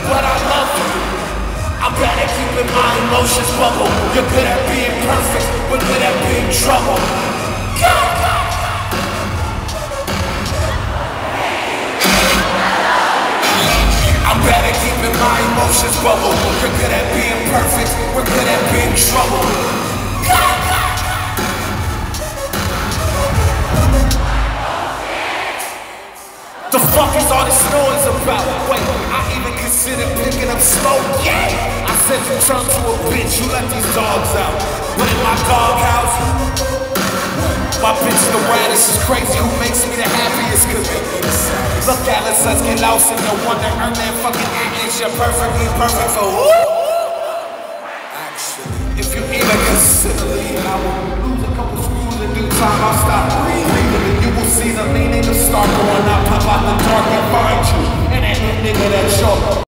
but I love you. I'm bad at keeping my emotions bubble. You're good at being perfect, we're good at being trouble. I'm bad at keeping my emotions bubble. You're good at being perfect, we're good at being trouble. The fuck is all this noise about? Wait, I even consider picking up smoke, yeah! I said you turn to a bitch, you let these dogs out. But in my doghouse, my bitch the raddest is crazy. Who makes me the happiest? Cause look at us, let's get lost in the wonder. Earn that fucking English, you're perfectly perfect for who? Actually, if you even consider leaving, I will lose a couple screws in due time. I'll stop breathing, and you will see the meaning of start going up. Pop out the dark and find you, and that new nigga that's your